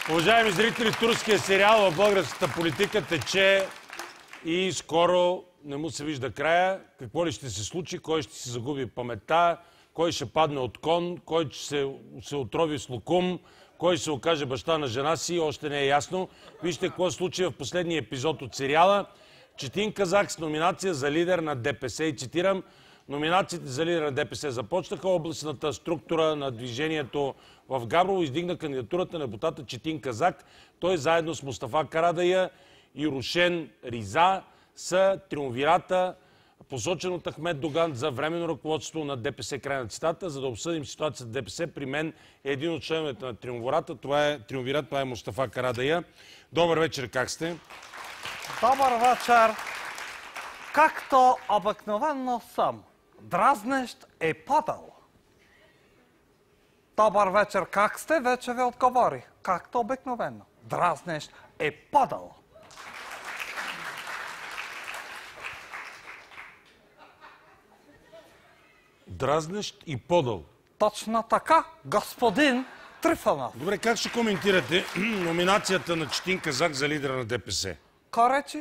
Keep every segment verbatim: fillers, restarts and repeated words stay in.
Уважаеми зрители, турския сериал в българската политика тече и скоро не му се вижда края. Какво ли ще се случи, кой ще си загуби паметта, кой ще падне от кон, кой ще се, се отрови с лукум, кой ще се окаже баща на жена си, още не е ясно. Вижте какво се случи в последния епизод от сериала. Четин Казак с номинация за лидер на ДПС. И цитирам, номинациите за лидер на ДПС започнаха. Областната структура на движението в Габрово издигна кандидатурата на депутата Четин Казак. Той заедно с Мустафа Карадайъ и Рушен Риза са триумвирата, посочен от Ахмед Доган за временно ръководство на ДПС. Край на цитата. За да обсъдим ситуацията в ДПС, при мен е един от членовете на триумвирата. Това е триумвират, това е Мустафа Карадайъ. Добър вечер, как сте? Добър вечер. Както обикновено съм, дразнещ е падал. Добър вечер, как сте? Вече ви отговорих. Както обикновено, дразнещ е падал. Дразнещ и подъл. Точно така, господин Трифонов. Добре, как ще коментирате номинацията на Четин Казак за лидера на ДПС? Коречи?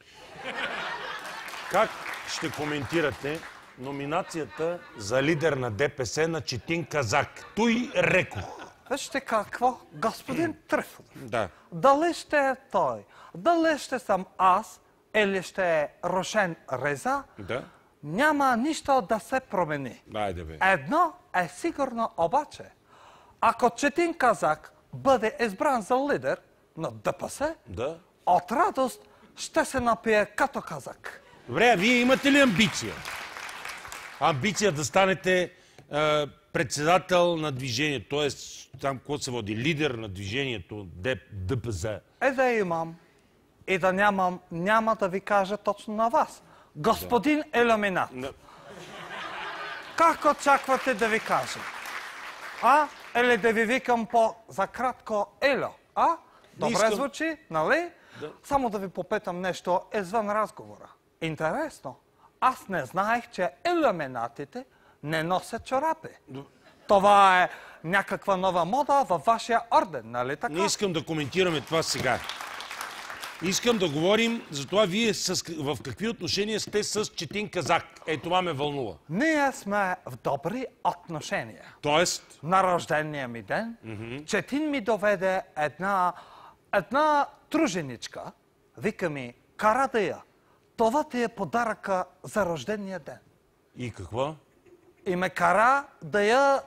Как ще коментирате номинацията за лидер на ДПС на Четин Казак? Той рекох. Вижте какво, господин Трифонов. Да. Дали ще е той, дали ще съм аз, или ще е Рушен Риза, Да. няма нищо да се промени. Айде бе. Едно е сигурно обаче. Ако Четин Казак бъде избран за лидер на ДПС, Да. от радост ще се напие като казак. Добре, а вие имате ли амбиция? Амбиция да станете е, председател на движението, т.е. там какво се води, лидер на движението ДПС. Е да имам и да нямам, няма да ви кажа точно на вас. Господин да. Илюминат. Да. Как очаквате да ви кажа? А? Или да ви викам по-за кратко Илю? А? Добре искам... звучи, нали? Да. Само да ви попитам нещо извън разговора. Интересно. Аз не знаех, че илюминатите не носят чорапи. Да. Това е някаква нова мода във вашия орден, нали така? Не искам да коментираме това сега. Искам да говорим за това вие с, в какви отношения сте с Четин Казак. Е, това ме вълнува. Ние сме в добри отношения. Тоест? На рождения ми ден Mm-hmm. Четин ми доведе една, една труженичка. Вика ми, Карадайъ, това ти е подаръка за рождения ден. И какво? И ме кара да я...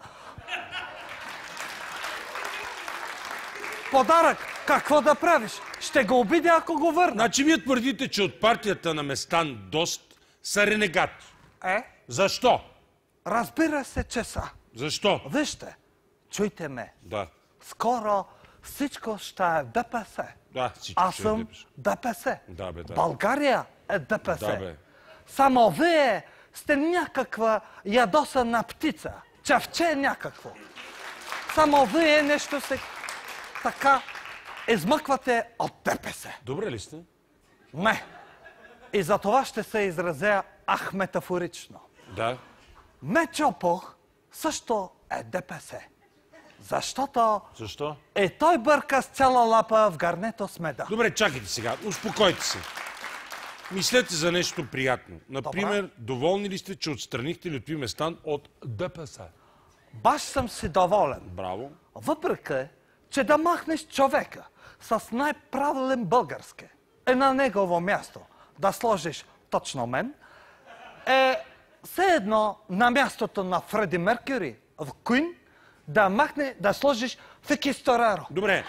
Подарък! Какво да правиш? Ще го обидя, ако го върна. Значи вие твърдите, че от партията на Местан Дост са ренегати. Е? Защо? Разбира се, че са. Защо? Вижте, чуйте ме. Да. Скоро всичко ще е ДПС. Да, всичко Аз ще е съм ДПС. ДПС. Да, бе, да. България е ДПС. Да, бе. Само вие сте някаква ядосана птица. Чавче някакво. Само вие нещо се така измъквате от ДПС. Добре ли сте? Не. И за това ще се изразя ахметафорично. Да. Мечопох също е ДПС. Защото... Защо? Е, той бърка с цяла лапа в гарнето с меда. Добре, чакайте сега. Успокойте се. Мислете за нещо приятно. Например, добре, доволни ли сте, че отстранихте Лютви Местан от ДПС? Баш съм си доволен. Браво. Въпреки, че да махнеш човека с най-правилен български е на негово място да сложиш точно мен, е все едно на мястото на Фреди Меркюри в Queen да махне, да сложиш Фики Стораро. Добре.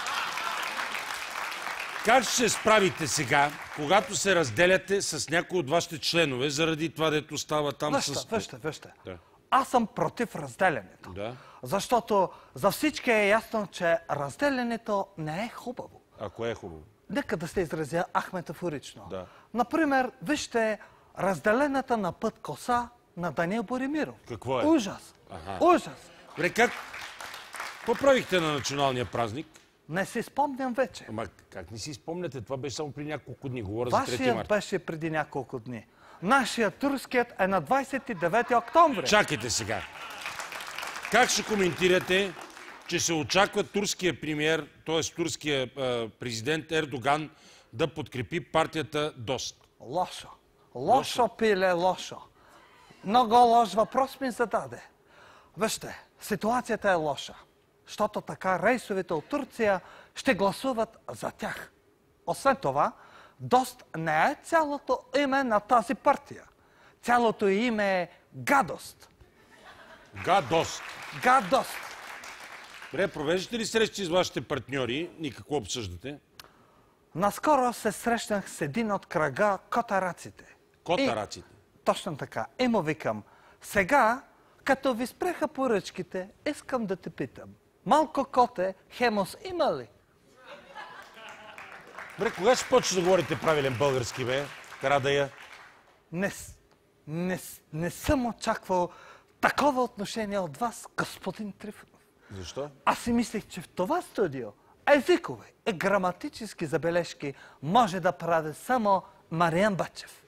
Как ще се справите сега, когато се разделяте с някои от вашите членове, заради това, дето става там вижте, с... Вижте, вижте. Да. Аз съм против разделянето. Да. Защото за всички е ясно, че разделянето не е хубаво. А кое е хубаво? Нека да се изразя ахметафорично. Да. Например, вижте разделената на път коса на Даниил Боримиров. Какво е? Ужас. Аха. Ужас. Добре, как поправихте на националния празник? Не си спомням вече. Ама как не си спомняте? Това беше само при няколко дни. Говоря за трети Вашият март. беше преди няколко дни. Нашият турският е на двадесет и девети октомври. Чакайте сега. Как ще коментирате, че че се очаква турския премиер, т.е. турския а, президент Ердоган да подкрепи партията ДОСТ. Лошо. Лошо, пиле, лошо. Много лош въпрос ми зададе. Вижте, ситуацията е лоша, защото така рейсовете от Турция ще гласуват за тях. Освен това, ДОСТ не е цялото име на тази партия. Цялото име е гадост. Гадост. Гадост. Добре, провеждате ли срещи с вашите партньори и какво обсъждате? Наскоро се срещнах с един от кръга котараците. Котараците? И, точно така. И му викам, сега, като ви спреха поръчките, искам да те питам. Малко коте, хемос има ли? Добре, кога ще почнеш да говорите правилен български, бе, Карадайъ? Не, не, не съм очаквал такова отношение от вас, господин Трифонов. Защо? Аз си мислех, че в това студио езикови и граматически забележки може да прави само Мариан Бачев.